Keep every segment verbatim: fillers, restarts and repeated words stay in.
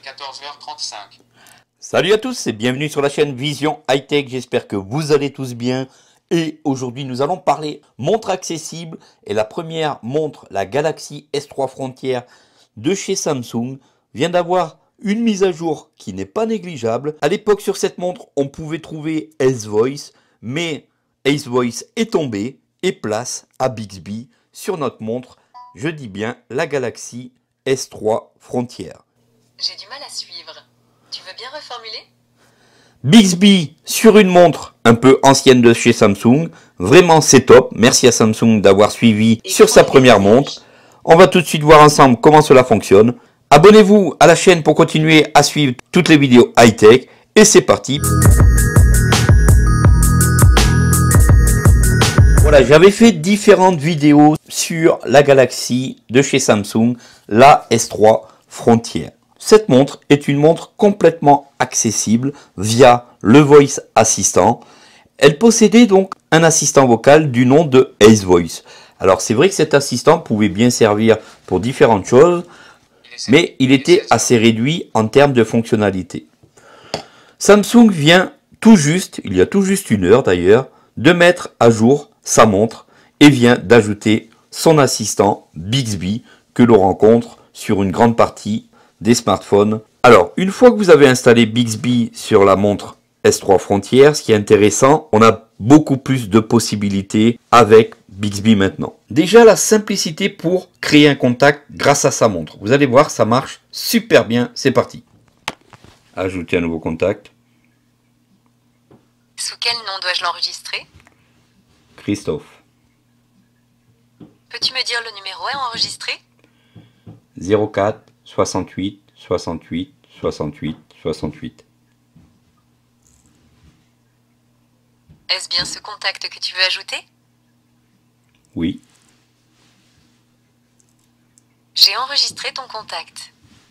quatorze heures trente-cinq. Salut à tous et bienvenue sur la chaîne Vision High Tech, j'espère que vous allez tous bien. Et aujourd'hui nous allons parler montre accessible et la première montre, la Galaxy S trois Frontier de chez Samsung, vient d'avoir une mise à jour qui n'est pas négligeable. À l'époque sur cette montre on pouvait trouver Ace Voice, mais Ace Voice est tombé et place à Bixby sur notre montre, je dis bien la Galaxy S trois Frontier. J'ai du mal à suivre. Tu veux bien reformuler? Bixby sur une montre un peu ancienne de chez Samsung, vraiment c'est top. Merci à Samsung d'avoir suivi sur sa première montre. On va tout de suite voir ensemble comment cela fonctionne. Abonnez-vous à la chaîne pour continuer à suivre toutes les vidéos high-tech. Et c'est parti. Voilà, j'avais fait différentes vidéos sur la Galaxy de chez Samsung, la S trois Frontier. Cette montre est une montre complètement accessible via le Voice Assistant. Elle possédait donc un assistant vocal du nom de Ace Voice. Alors c'est vrai que cet assistant pouvait bien servir pour différentes choses, mais il était assez réduit en termes de fonctionnalité. Samsung vient tout juste, il y a tout juste une heure d'ailleurs, de mettre à jour sa montre et vient d'ajouter son assistant Bixby que l'on rencontre sur une grande partie des smartphones. Alors, une fois que vous avez installé Bixby sur la montre S trois Frontier, ce qui est intéressant, on a beaucoup plus de possibilités avec Bixby maintenant. Déjà, la simplicité pour créer un contact grâce à sa montre. Vous allez voir, ça marche super bien. C'est parti. Ajouter un nouveau contact. Sous quel nom dois-je l'enregistrer? Christophe. Peux-tu me dire le numéro à enregistrer? zéro quatre soixante-huit soixante-huit soixante-huit soixante-huit. Est-ce bien ce contact que tu veux ajouter? Oui. J'ai enregistré ton contact.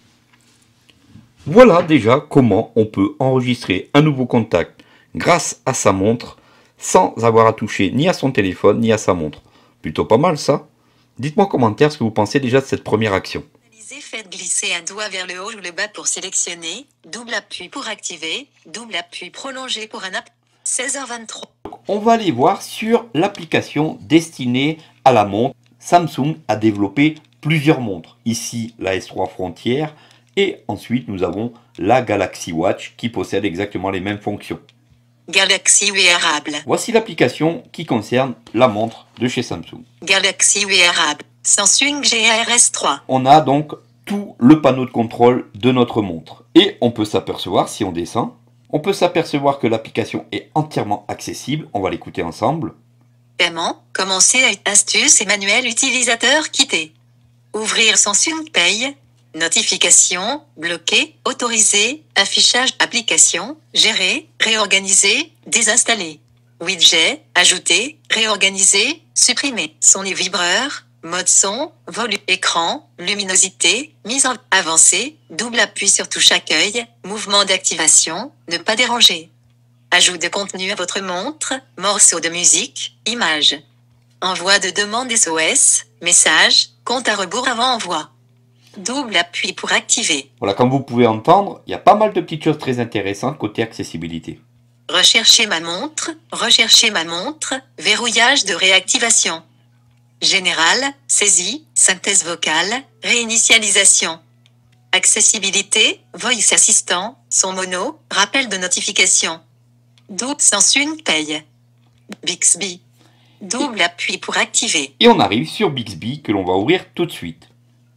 Voilà déjà comment on peut enregistrer un nouveau contact grâce à sa montre sans avoir à toucher ni à son téléphone ni à sa montre. Plutôt pas mal ça. Dites-moi en commentaire ce que vous pensez déjà de cette première action. Faites glisser un doigt vers le haut ou le bas pour sélectionner, double appui pour activer, double appui prolongé pour un app. seize heures vingt-trois. On va aller voir sur l'application destinée à la montre. Samsung a développé plusieurs montres. Ici la S trois Frontier et ensuite nous avons la Galaxy Watch qui possède exactement les mêmes fonctions. Galaxy Wearable. Voici l'application qui concerne la montre de chez Samsung. Galaxy Wearable. Samsung G A R S trois. On a donc tout le panneau de contrôle de notre montre. Et on peut s'apercevoir, si on descend, on peut s'apercevoir que l'application est entièrement accessible. On va l'écouter ensemble. Paiement, commencer avec astuces et manuel utilisateur quitté. Ouvrir Samsung Pay. Notification, bloquer, autoriser, affichage, application, gérer, réorganiser, désinstaller. Widget, ajouter, réorganiser, supprimer. Son et vibreur. Mode son, volume, écran, luminosité, mise en avancée, double appui sur touche accueil, mouvement d'activation, ne pas déranger. Ajout de contenu à votre montre, morceau de musique, image. Envoi de demande S O S, message, compte à rebours avant envoi. Double appui pour activer. Voilà, comme vous pouvez entendre, il y a pas mal de petites choses très intéressantes côté accessibilité. Rechercher ma montre, rechercher ma montre, verrouillage de réactivation. Général, saisie, synthèse vocale, réinitialisation. Accessibilité, Voice Assistant, son mono, rappel de notification. Double Samsung Pay. Bixby. Double appui pour activer. Et on arrive sur Bixby que l'on va ouvrir tout de suite.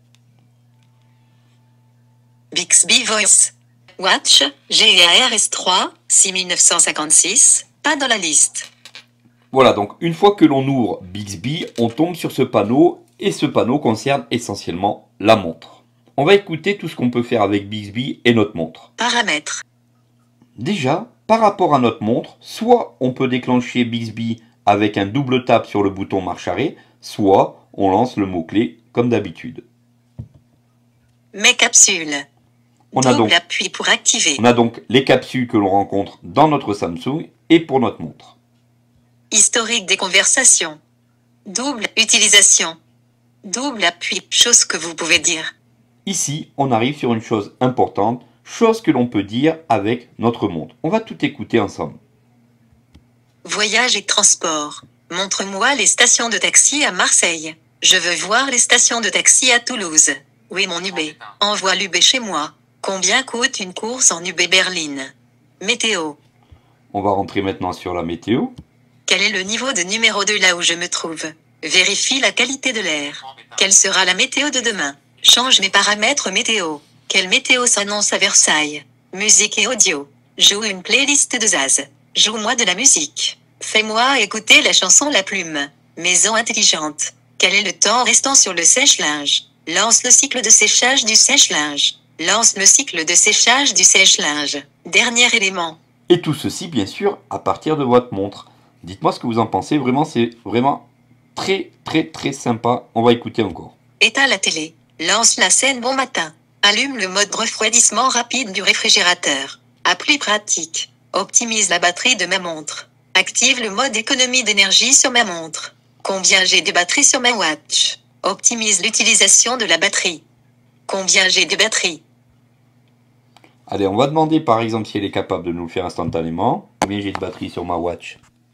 Bixby Voice. Watch, G A R S trois, six mille neuf cent cinquante-six, pas dans la liste. Voilà, donc une fois que l'on ouvre Bixby, on tombe sur ce panneau et ce panneau concerne essentiellement la montre. On va écouter tout ce qu'on peut faire avec Bixby et notre montre. Paramètres. Déjà, par rapport à notre montre, soit on peut déclencher Bixby avec un double tap sur le bouton marche arrêt, soit on lance le mot-clé comme d'habitude. Mes capsules. On a, donc, appui pour activer. on a donc les capsules que l'on rencontre dans notre Samsung et pour notre montre. Historique des conversations. Double utilisation. Double appui, chose que vous pouvez dire. Ici, on arrive sur une chose importante, chose que l'on peut dire avec notre montre. On va tout écouter ensemble. Voyage et transport. Montre-moi les stations de taxi à Marseille. Je veux voir les stations de taxi à Toulouse. Où est mon U B? Envoie l'U B chez moi. Combien coûte une course en U B Berlin? Météo. On va rentrer maintenant sur la météo. Quel est le niveau de numéro deux là où je me trouve? Vérifie la qualité de l'air. Quelle sera la météo de demain? Change mes paramètres météo. Quelle météo s'annonce à Versailles? Musique et audio. Joue une playlist de Zaz. Joue-moi de la musique. Fais-moi écouter la chanson La Plume. Maison intelligente. Quel est le temps restant sur le sèche-linge? Lance le cycle de séchage du sèche-linge. Lance le cycle de séchage du sèche-linge. Dernier élément. Et tout ceci, bien sûr, à partir de votre montre. Dites-moi ce que vous en pensez. Vraiment, c'est vraiment très, très, très sympa. On va écouter encore. Éteins la télé. Lance la scène Bon Matin. Allume le mode refroidissement rapide du réfrigérateur. Appli pratique. Optimise la batterie de ma montre. Active le mode économie d'énergie sur ma montre. Combien j'ai de batterie sur ma watch? Optimise l'utilisation de la batterie. Combien j'ai de batterie? Allez, on va demander par exemple si elle est capable de nous le faire instantanément. Combien j'ai de batterie sur ma watch?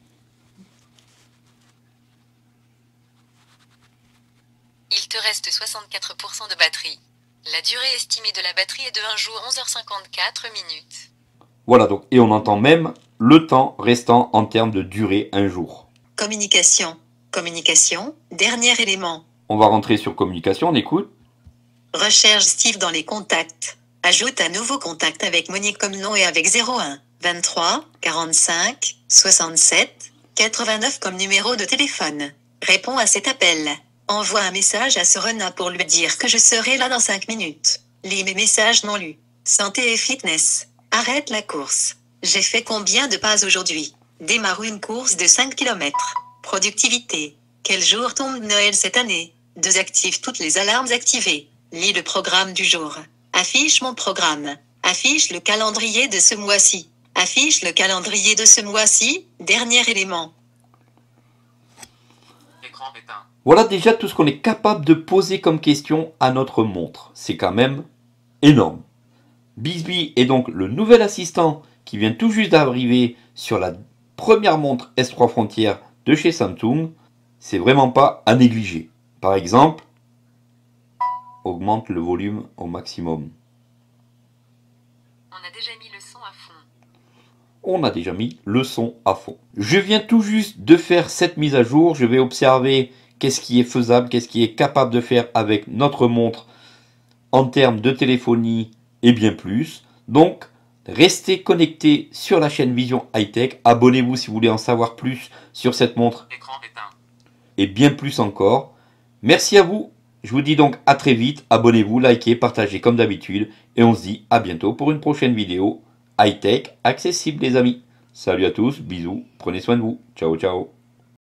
Il te reste soixante-quatre pour cent de batterie. La durée estimée de la batterie est de un jour onze heures cinquante-quatre minutes. Voilà donc, et on entend même le temps restant en termes de durée un jour. Communication. Communication. Dernier élément. On va rentrer sur communication, on écoute. Recherche Steve dans les contacts. Ajoute un nouveau contact avec Monique comme nom et avec zéro un, vingt-trois, quarante-cinq, soixante-sept, quatre-vingt-neuf comme numéro de téléphone. Réponds à cet appel. Envoie un message à Serena pour lui dire que je serai là dans cinq minutes. Lis mes messages non lus. Santé et fitness. Arrête la course. J'ai fait combien de pas aujourd'hui? Démarre une course de cinq kilomètres. Productivité. Quel jour tombe Noël cette année? Désactive toutes les alarmes activées. Lis le programme du jour. Affiche mon programme. Affiche le calendrier de ce mois-ci. Affiche le calendrier de ce mois-ci. Dernier élément. Écran éteint. Voilà déjà tout ce qu'on est capable de poser comme question à notre montre. C'est quand même énorme. Bixby est donc le nouvel assistant qui vient tout juste d'arriver sur la première montre S trois Frontier de chez Samsung. C'est vraiment pas à négliger. Par exemple, augmente le volume au maximum. On a déjà mis le son à fond. On a déjà mis le son à fond. Je viens tout juste de faire cette mise à jour. Je vais observer qu'est-ce qui est faisable, qu'est-ce qui est capable de faire avec notre montre en termes de téléphonie et bien plus. Donc, restez connectés sur la chaîne Vision High Tech. Abonnez-vous si vous voulez en savoir plus sur cette montre Écran éteint. et bien plus encore. Merci à vous. Je vous dis donc à très vite. Abonnez-vous, likez, partagez comme d'habitude. Et on se dit à bientôt pour une prochaine vidéo high-tech accessible les amis. Salut à tous, bisous, prenez soin de vous. Ciao, ciao.